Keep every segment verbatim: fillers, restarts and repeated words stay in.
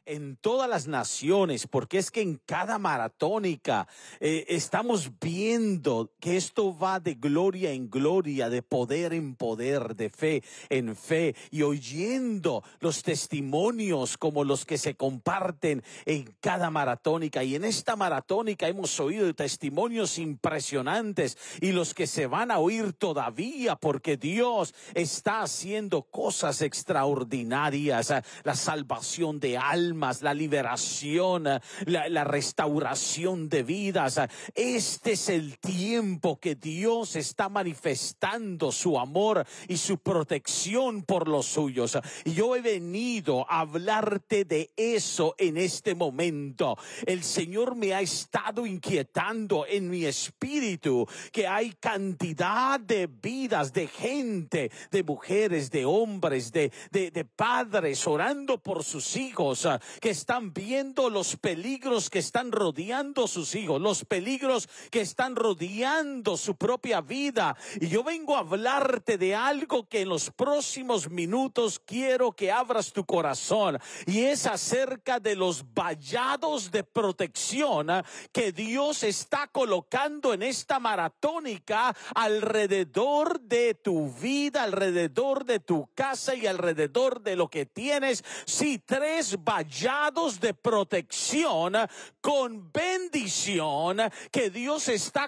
en todas las naciones, porque es que en cada maratónica eh, estamos viendo que esto va de gloria en gloria, de poder en poder, de fe en fe, y oyendo los testimonios como los que se comparten en cada maratónica. Y en esta maratónica hemos oído testimonios impresionantes y los que se van a oír todavía, porque Dios está haciendo cosas extraordinarias, la salvación de almas, la liberación, la, la restauración de vidas. Este es el tiempo que Dios está manifestando su amor y su protección por los suyos. Y yo he venido a hablarte de eso en este momento. El Señor me ha estado inquietando en mi espíritu que hay cantidad de vidas, de gente, de mujeres, de hombres, de, de, de padres orando por sus hijos, que están viendo los peligros que están rodeando sus hijos, los peligros que están rodeando su propia vida. Y yo vengo a hablarte de algo que en los próximos minutos quiero que abras tu corazón, y es acerca de los vallados de protección que Dios está colocando en esta maratónica alrededor de tu vida, alrededor de tu casa y alrededor de lo que tienes. Sí, tres vallados de protección con bendición que Dios está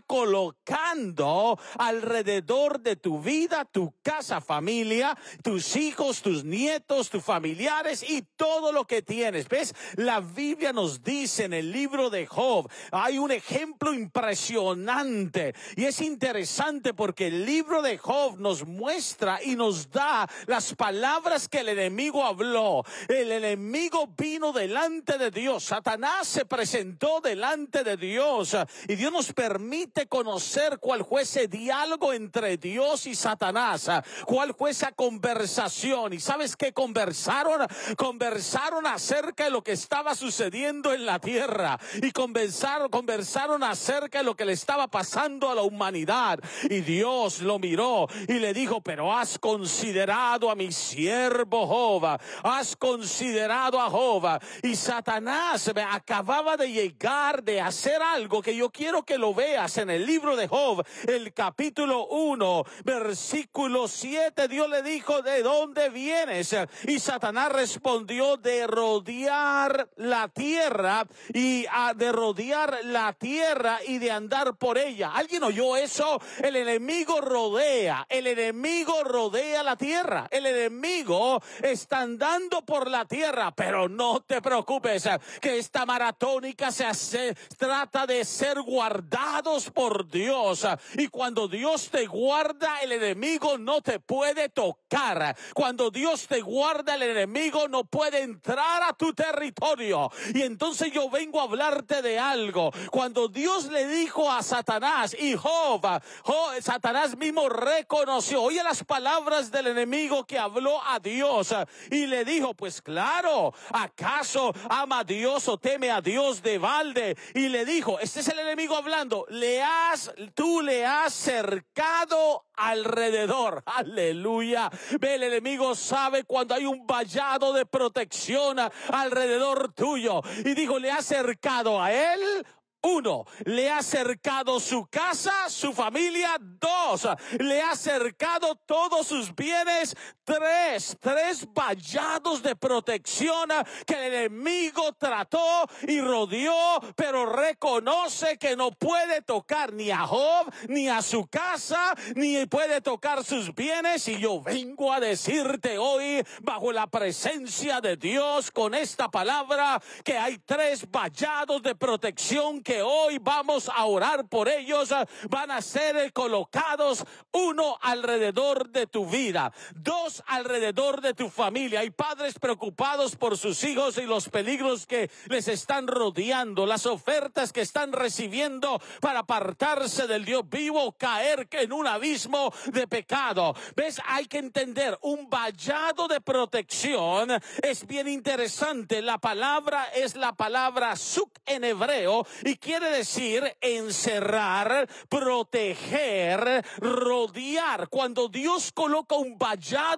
colocando alrededor de tu vida, tu casa, familia, tus hijos, tus nietos, tus familiares y todo lo que tienes. ¿Ves? La Biblia nos dice en el libro de Job, hay un ejemplo impresionante, y es interesante porque el libro de Job nos muestra y nos da las palabras que el enemigo habló. El enemigo vino delante de Dios, Satanás se presentó delante de Dios, y Dios nos permite conocer cuál fue ese diálogo entre Dios y Satanás, cuál fue esa conversación. ¿Y sabes qué conversaron? Conversaron acerca de lo que estaba sucediendo en la tierra, y conversaron, conversaron acerca de lo que le estaba pasando a la humanidad. Y Dios lo miró y le dijo, pero has considerado a mi siervo Job, has considerado a Job. Y Satanás me acababa de llegar de hacer algo que yo quiero que lo veas en el libro de Job, el capítulo uno, versículo siete. Dios le dijo, ¿de dónde vienes? Y Satanás respondió, de rodear la tierra y a, de rodear la tierra y de andar por ella. ¿Alguien oyó eso? El enemigo rodea, el enemigo rodea la tierra, el enemigo está andando por la tierra. Pero no te preocupes, que esta maratónica se hace, trata de ser guardados por Dios, y cuando Dios te guarda, el enemigo no te puede tocar. Cuando Dios te guarda, el enemigo no puede entrar a tu territorio. Y entonces yo vengo a hablarte de algo. Cuando Dios le dijo a Satanás, y Job, Job Satanás mismo reconoció, oye las palabras del enemigo que habló a Dios, y le dijo, pues claro, ¿acaso ama a Dios o teme a Dios de balde? Y le dijo, este es el enemigo hablando, le has, tú le has cercado alrededor. Aleluya. Ve, el enemigo sabe cuando hay un vallado de protección alrededor tuyo. Y dijo, le ha cercado a él. Uno, le ha cercado su casa, su familia. Dos, le ha cercado todos sus bienes. Tres, tres vallados de protección que el enemigo trató y rodeó, pero reconoce que no puede tocar ni a Job, ni a su casa, ni puede tocar sus bienes. Y yo vengo a decirte hoy, bajo la presencia de Dios, con esta palabra, que hay tres vallados de protección que hoy vamos a orar por ellos. Van a ser colocados, uno alrededor de tu vida, dos alrededor de tu familia. Hay padres preocupados por sus hijos y los peligros que les están rodeando, las ofertas que están recibiendo para apartarse del Dios vivo, caer en un abismo de pecado. ¿Ves? Hay que entender, un vallado de protección es bien interesante. La palabra es la palabra suk en hebreo, y quiere decir encerrar, proteger, rodear. Cuando Dios coloca un vallado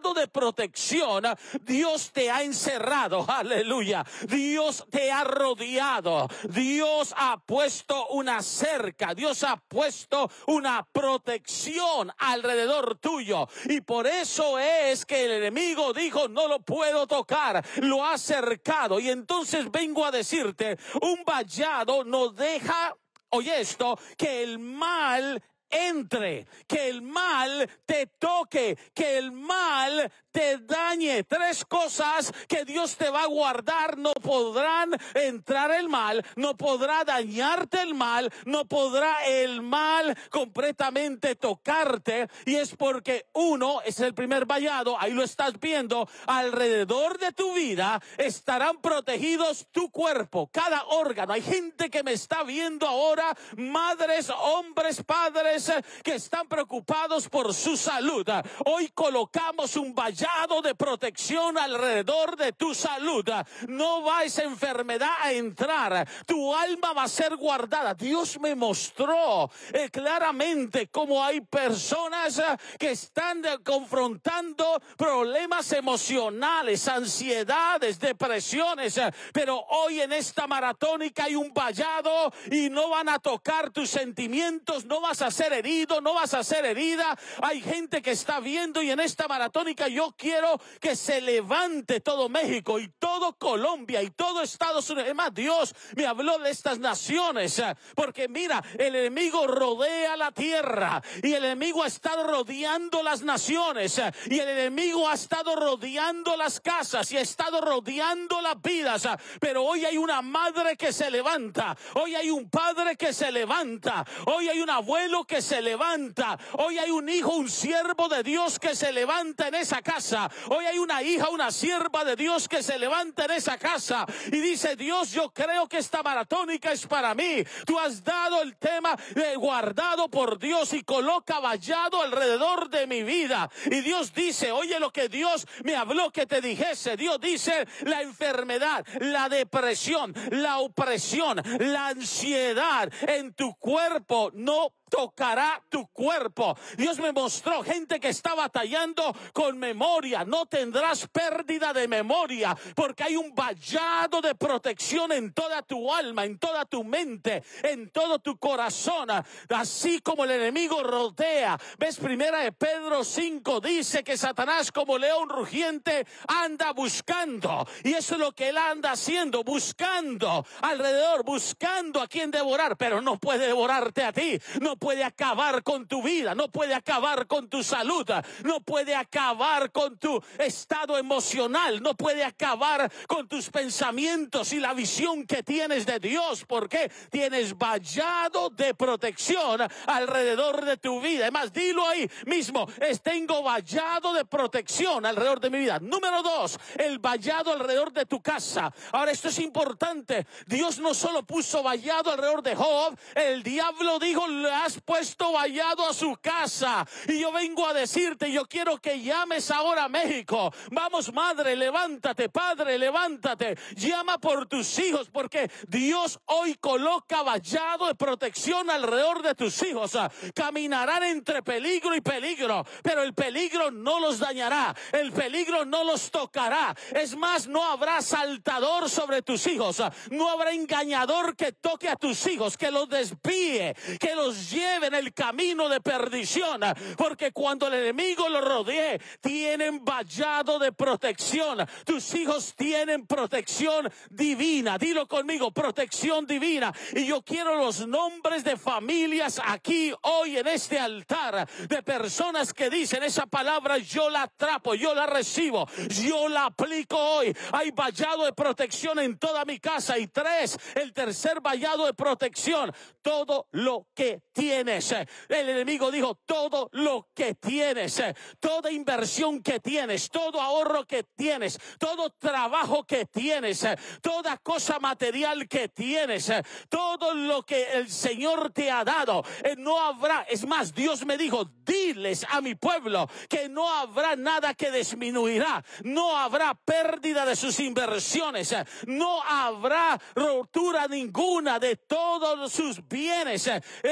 vallado de protección, Dios te ha encerrado, aleluya. Dios te ha rodeado, Dios ha puesto una cerca, Dios ha puesto una protección alrededor tuyo. Y por eso es que el enemigo dijo, no lo puedo tocar, lo ha cercado. Y entonces vengo a decirte, un vallado no deja, oye esto, que el mal entre, que el mal te toque, que el mal te dañe. Tres cosas que Dios te va a guardar. No podrán entrar el mal, no podrá dañarte el mal, no podrá el mal completamente tocarte. Y es porque uno, es el primer vallado, ahí lo estás viendo, alrededor de tu vida estarán protegidos tu cuerpo, cada órgano. Hay gente que me está viendo ahora, madres, hombres, padres, que están preocupados por su salud. Hoy colocamos un vallado de protección alrededor de tu salud. No va esa enfermedad a entrar, tu alma va a ser guardada. Dios me mostró eh, claramente cómo hay personas eh, que están eh, confrontando problemas emocionales, ansiedades, depresiones, eh, pero hoy en esta maratónica hay un vallado y no van a tocar tus sentimientos, no vas a ser herido, no vas a ser herida. Hay gente que está viendo y en esta maratónica yo quiero que se levante todo México y todo Colombia y todo Estados Unidos. Es más, Dios me habló de estas naciones, porque mira, el enemigo rodea la tierra y el enemigo ha estado rodeando las naciones y el enemigo ha estado rodeando las casas y ha estado rodeando las vidas. Pero hoy hay una madre que se levanta, hoy hay un padre que se levanta, hoy hay un abuelo que se levanta, hoy hay un hijo, un siervo de Dios que se levanta en esa casa, hoy hay una hija, una sierva de Dios que se levanta en esa casa y dice, Dios, yo creo que esta maratónica es para mí. Tú has dado el tema eh, guardado por Dios y coloca vallado alrededor de mi vida. Y Dios dice, oye lo que Dios me habló que te dijese. Dios dice, la enfermedad, la depresión, la opresión, la ansiedad en tu cuerpo no tocará tu cuerpo. Dios me mostró gente que está batallando con memoria. No tendrás pérdida de memoria porque hay un vallado de protección en toda tu alma, en toda tu mente, en todo tu corazón. Así como el enemigo rodea. ¿Ves? Primera de Pedro cinco dice que Satanás como león rugiente anda buscando. Y eso es lo que él anda haciendo, buscando alrededor, buscando a quien devorar, pero no puede devorarte a ti. No puede acabar con tu vida, no puede acabar con tu salud, no puede acabar con tu estado emocional, no puede acabar con tus pensamientos y la visión que tienes de Dios, porque tienes vallado de protección alrededor de tu vida. Además, dilo ahí mismo, es, tengo vallado de protección alrededor de mi vida. Número dos, el vallado alrededor de tu casa. Ahora, esto es importante. Dios no solo puso vallado alrededor de Job, el diablo dijo, le has puesto vallado a su casa. Y yo vengo a decirte, yo quiero que llames ahora a México. Vamos, madre, levántate, padre, levántate, llama por tus hijos, porque Dios hoy coloca vallado de protección alrededor de tus hijos. Caminarán entre peligro y peligro, pero el peligro no los dañará, el peligro no los tocará. Es más, no habrá saltador sobre tus hijos, no habrá engañador que toque a tus hijos, que los desvíe, que los lleve en el camino de perdición, porque cuando el enemigo los rodee, tienen vallado de protección. Tus hijos tienen protección divina. Dilo conmigo, protección divina. Y yo quiero los nombres de familias aquí hoy en este altar, de personas que dicen esa palabra, yo la atrapo, yo la recibo, yo la aplico hoy. Hay vallado de protección en toda mi casa. Y tres, el tercer vallado de protección, todo lo que tienes. El enemigo dijo, todo lo que tienes, toda inversión que tienes, todo ahorro que tienes, todo trabajo que tienes, toda cosa material que tienes, todo lo que el Señor te ha dado, no habrá, es más, Dios me dijo, diles a mi pueblo que no habrá nada que disminuirá, no habrá pérdida de sus inversiones, no habrá rotura ninguna de todos sus bienes, eh, todo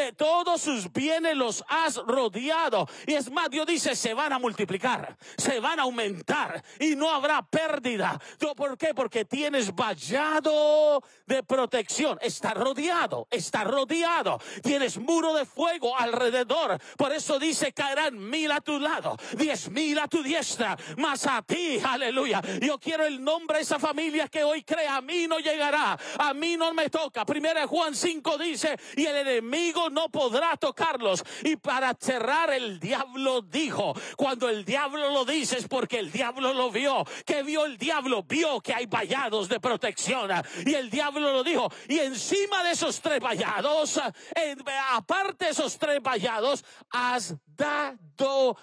todos sus bienes los has rodeado. Y es más, Dios dice, se van a multiplicar, se van a aumentar y no habrá pérdida. ¿Por qué? Porque tienes vallado de protección. Está rodeado, está rodeado. Tienes muro de fuego alrededor. Por eso dice, caerán mil a tu lado, diez mil a tu diestra, mas a ti, aleluya. Yo quiero el nombre de esa familia que hoy cree, a mí no llegará, a mí no me toca. Primera Juan cinco dice, y el enemigo no podrá tocarlos. Y para cerrar, el diablo dijo, cuando el diablo lo dice es porque el diablo lo vio. ¿Qué vio el diablo? Vio que hay vallados de protección, y el diablo lo dijo. Y encima de esos tres vallados, en, aparte de esos tres vallados, has dado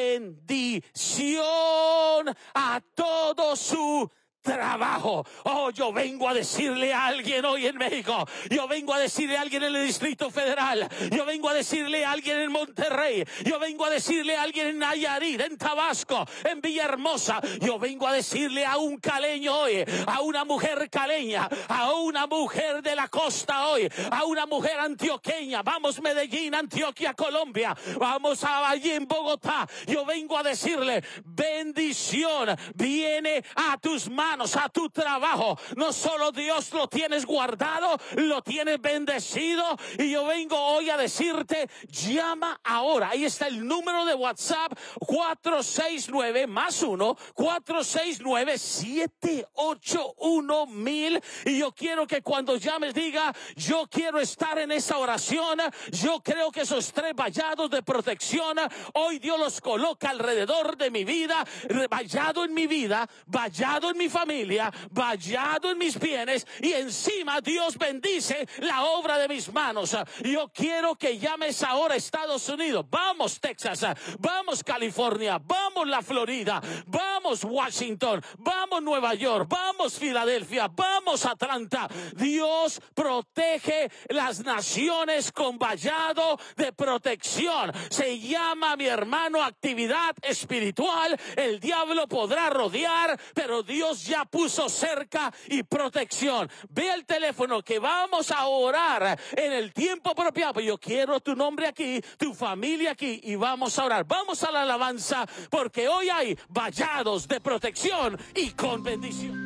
bendición a todo su trabajo. Oh, yo vengo a decirle a alguien hoy en México, yo vengo a decirle a alguien en el Distrito Federal, yo vengo a decirle a alguien en Monterrey, yo vengo a decirle a alguien en Nayarit, en Tabasco, en Villahermosa, yo vengo a decirle a un caleño hoy, a una mujer caleña, a una mujer de la costa hoy, a una mujer antioqueña, vamos Medellín, Antioquia, Colombia, vamos a allí en Bogotá, yo vengo a decirle, bendición viene a tus manos, a tu trabajo. No solo Dios lo tienes guardado, lo tienes bendecido. Y yo vengo hoy a decirte, llama ahora. Ahí está el número de WhatsApp, cuatro seis nueve más uno, cuatro seis nueve, siete ocho uno mil. Y yo quiero que cuando llames diga, yo quiero estar en esa oración. Yo creo que esos tres vallados de protección, hoy Dios los coloca alrededor de mi vida, vallado en mi vida, vallado en mi familia, vallado en mis bienes, y encima Dios bendice la obra de mis manos. Yo quiero que llames ahora a Estados Unidos. Vamos Texas, vamos California, vamos la Florida, vamos Washington, vamos Nueva York, vamos Filadelfia, vamos Atlanta. Dios protege las naciones con vallado de protección. Se llama, mi hermano, actividad espiritual. El diablo podrá rodear, pero Dios ya puso cerca y protección. Ve el teléfono que vamos a orar en el tiempo apropiado. Yo quiero tu nombre aquí, tu familia aquí, y vamos a orar. Vamos a la alabanza, porque hoy hay vallados de protección y con bendición.